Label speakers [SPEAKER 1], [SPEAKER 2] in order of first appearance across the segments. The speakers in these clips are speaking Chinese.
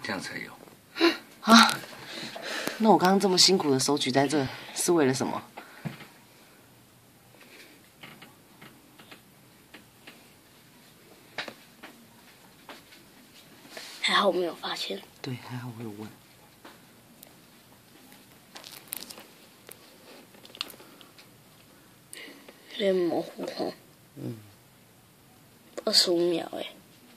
[SPEAKER 1] 这样才有。
[SPEAKER 2] 啊，那我刚刚这么辛苦的手举在这，是为了什么？
[SPEAKER 3] 还好我没有发现。
[SPEAKER 2] 对，还好我有问。
[SPEAKER 3] 有点模糊哦。25秒哎。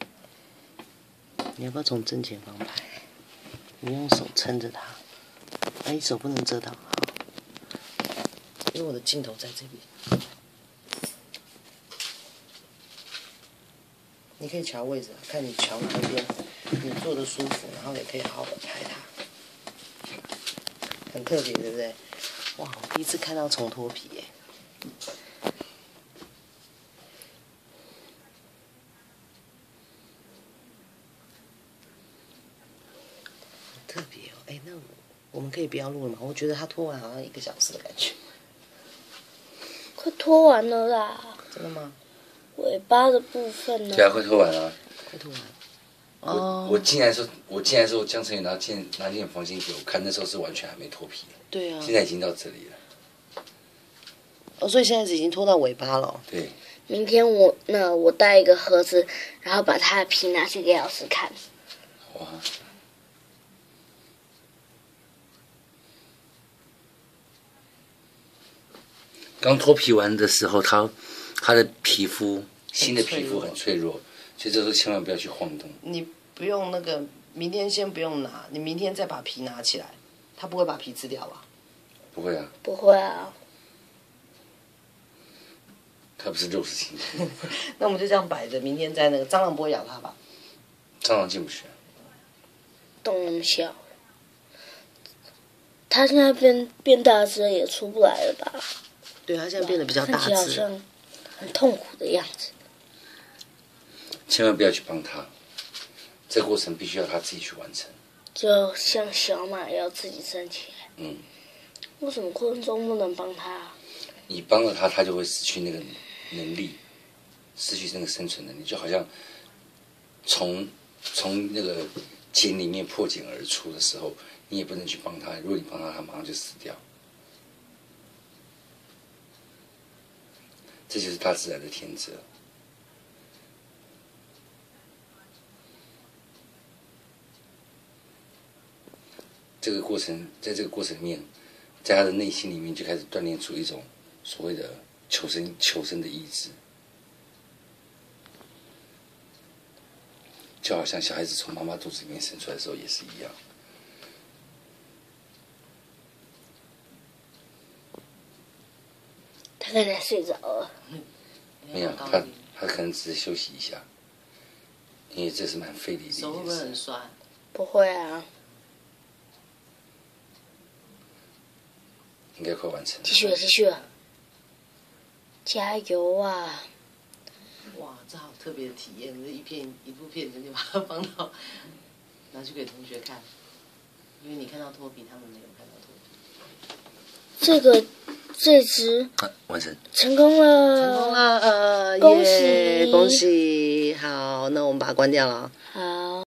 [SPEAKER 2] 你要不要从正前方拍？你用手撑着它，哎，手不能遮挡，好，因为我的镜头在这里。你可以调位置，看你调哪一边，你坐的舒服，然后也可以好好的拍它，很特别，对不对？哇，我第一次看到重脱皮耶！特别哦，哎，那我们可以不要录了吗？我觉得它拖完好像1个小时的感觉。
[SPEAKER 3] 快拖完了啦！
[SPEAKER 2] 真的吗？
[SPEAKER 3] 尾巴的部分呢？
[SPEAKER 1] 对啊，快拖完了。
[SPEAKER 2] 快拖完。
[SPEAKER 1] 我进来的时候，江晨宇拿进房间给我看，那时候是完全还没脱皮。
[SPEAKER 2] 对啊。
[SPEAKER 1] 现在已经到这里了。
[SPEAKER 2] 哦，所以现在已经拖到尾巴了。
[SPEAKER 1] 对。
[SPEAKER 3] 明天我带一个盒子，然后把它的皮拿去给老师看。
[SPEAKER 1] 哇。刚脱皮完的时候，他的皮肤新的皮肤很脆弱，所以这时候千万不要去晃动。
[SPEAKER 2] 你不用那个，明天先不用拿，你明天再把皮拿起来，它不会把皮吃掉吧？
[SPEAKER 1] 不会啊。
[SPEAKER 3] 不会啊。
[SPEAKER 1] 它不是肉食性的。
[SPEAKER 2] 那我们就这样摆着，明天再那个蟑螂不会咬它吧？
[SPEAKER 1] 蟑螂进不去。
[SPEAKER 3] 洞那么小，它现在变大只了，也出不来了吧？
[SPEAKER 2] 对，它现在变得比较大只，
[SPEAKER 3] 看起来好像很痛苦的样子。
[SPEAKER 1] 千万不要去帮它，这个过程必须要它自己去完成。
[SPEAKER 3] 就像小马要自己站起来。
[SPEAKER 1] 嗯。
[SPEAKER 3] 为什么昆虫不能帮它？
[SPEAKER 1] 你帮了它，它就会失去那个能力，失去那个生存能力，就好像从那个茧里面破茧而出的时候，你也不能去帮它。如果你帮它，它马上就死掉。这就是大自然的天择。这个过程，在这个过程里面，在他的内心里面就开始锻炼出一种所谓的求生的意志，就好像小孩子从妈妈肚子里面生出来的时候也是一样。
[SPEAKER 3] 他刚才睡着了。
[SPEAKER 1] 没有，他可能只是休息一下，因为这是蛮费力的一件事。
[SPEAKER 2] 手会不会很酸？
[SPEAKER 3] 不会啊。
[SPEAKER 1] 应该快完成了。
[SPEAKER 3] 继续了，继续了，加油啊！
[SPEAKER 2] 哇，这好特别的体验！一部片子就把它放到拿去给同学看，因为你看到脱皮，他们没有看到脱皮。
[SPEAKER 3] 这只
[SPEAKER 1] 完成，
[SPEAKER 3] 成功了，
[SPEAKER 2] 成功了，
[SPEAKER 3] 恭喜
[SPEAKER 2] 恭喜！好，那我们把它关掉了。
[SPEAKER 3] 好。